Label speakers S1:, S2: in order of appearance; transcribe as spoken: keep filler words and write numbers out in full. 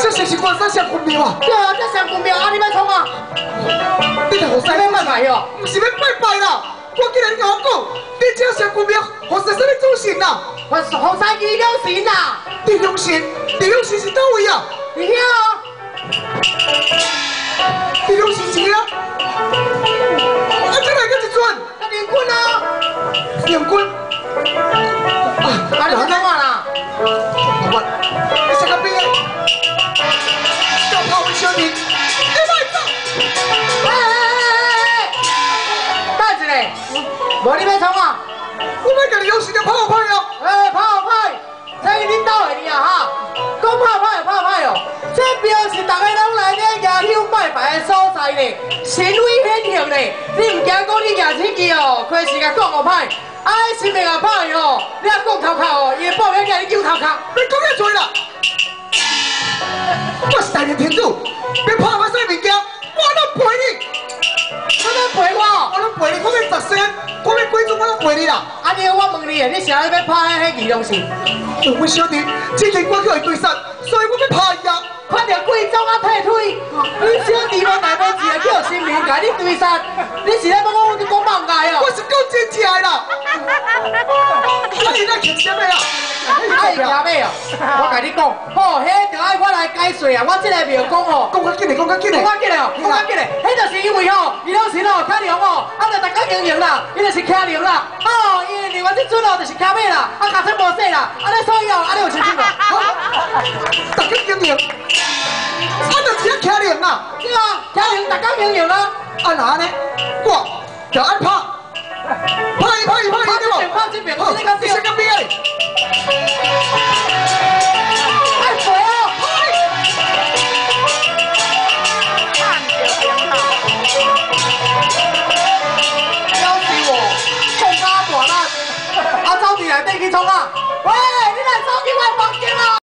S1: 这是是关山上公庙啊！
S2: 对啊，这上公庙啊，你要创啊？
S1: 你着何西
S2: 要拜拜哟？
S1: 不是要拜拜啦！我竟然甲我讲，你这上公庙何西什么祖神啦？
S2: 我红山地两神呐！
S1: 地龙神，地龙神是倒位啊？
S2: 你听啊！
S1: 地龙神是啊？啊，再来个一尊，
S2: 啊，连棍啊！
S1: 连棍。啊，
S2: 啊，你创啊啦？
S1: 我，你是个边个？叫炮位小弟，你来走！
S2: 哎哎哎哎！等一下，无你要创啊？
S1: 我要甲你用神的炮牌哦！
S2: 哎，跑好歹，这是恁兜的尔哈，讲跑歹就跑歹哦。这庙是大家拢来咧迎香拜拜的所在咧，神威显赫咧。你唔惊讲你举起去哦，亏是甲讲互歹，啊，神明也歹哦，你啊讲头壳哦，伊会报应甲你揪头壳。
S1: 你讲遐多啦！我是大明天主，别怕我啥物件，我拢陪你。
S2: 我要陪我，
S1: 我拢陪你，我要十仙，我要几种我拢陪你啦。
S2: 啊，你我问你，你是安尼要拍迄二龙是？
S1: 我小弟，之前我叫伊对杀，所以我要拍伊啊。
S2: 看到贵宗啊退腿，你小弟无大无志的叫神明甲你对杀，你是咧要我我讲梦界哦？
S1: 我是讲真正的啦。啊，你来听什么啊？
S2: 爱听咩哦？我甲你讲，吼，迄着爱我来解说啊！我即个庙讲吼，
S1: 讲较紧嘞，讲较紧嘞。
S2: 讲较紧嘞哦，讲较紧嘞，迄就是因为吼，伊拢是吼骑龙哦，啊，着逐工经营啦，伊就是骑龙啦，哦，伊另外即阵哦就是骑马啦，啊，脚穿无细啦，安尼所以哦，安尼有清楚无？
S1: 大家经营，啊，就是要骑龙啦。
S2: 对啊，骑龙逐工经营啦。
S1: 啊哪呢？我就爱拍，拍伊拍伊拍伊对无？
S2: 拍这边，
S1: 好，
S2: 这个
S1: 你是个边个？
S2: 爱陪哦，
S3: 看着挺好。
S2: 要死我，冲啊大力，啊走进来底去冲啊！喂，你来走进我房间啊！